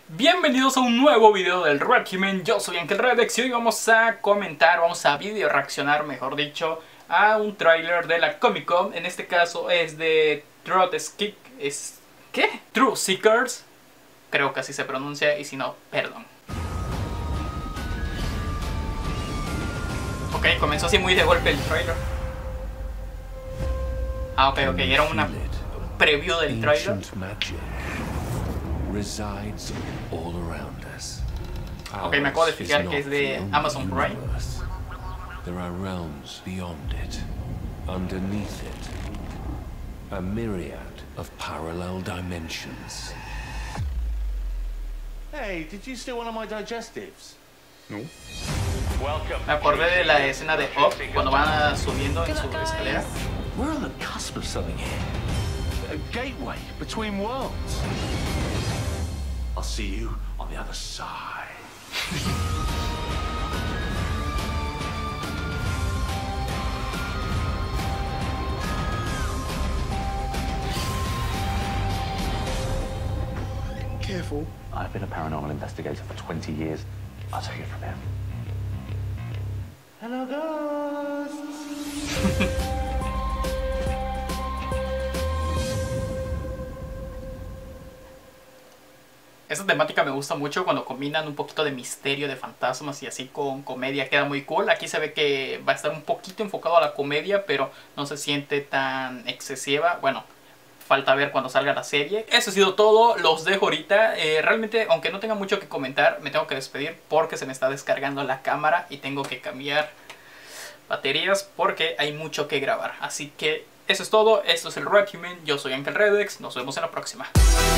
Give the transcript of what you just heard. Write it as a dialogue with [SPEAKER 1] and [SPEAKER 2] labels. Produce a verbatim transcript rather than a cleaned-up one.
[SPEAKER 1] Bienvenidos a un nuevo video del Regimen. Yo soy Ángel Redex y hoy vamos a comentar, vamos a video reaccionar, mejor dicho, a un tráiler de la Comic Con. En este caso es de Trotskick, es ¿qué? Truth Seekers, creo que así se pronuncia, y si no, perdón. Ok, comenzó así muy de golpe el tráiler. Ah, ok, ok, era una preview del tráiler.
[SPEAKER 2] Resides all around us.
[SPEAKER 1] Ok, me acabo de fijar que es de Amazon Prime.
[SPEAKER 2] There are realms beyond it, underneath it, a myriad of parallel dimensions.
[SPEAKER 3] Hey, did you steal one of my digestives?
[SPEAKER 2] No.
[SPEAKER 1] Me acordé de la escena de Up cuando van subiendo en su escalera.
[SPEAKER 3] We're on the cusp of something here. A gateway between worlds. I'll see you on the other side.
[SPEAKER 2] Careful.
[SPEAKER 4] I've been a paranormal investigator for twenty years. I'll take it from here.
[SPEAKER 3] Hello, ghosts.
[SPEAKER 1] Esta temática me gusta mucho cuando combinan un poquito de misterio, de fantasmas y así con comedia, queda muy cool. Aquí se ve que va a estar un poquito enfocado a la comedia, pero no se siente tan excesiva. Bueno, falta ver cuando salga la serie. Eso ha sido todo, los dejo ahorita. Eh, realmente, aunque no tenga mucho que comentar, me tengo que despedir porque se me está descargando la cámara y tengo que cambiar baterías porque hay mucho que grabar. Así que eso es todo, esto es el Regimen, yo soy Ángel Redex, nos vemos en la próxima.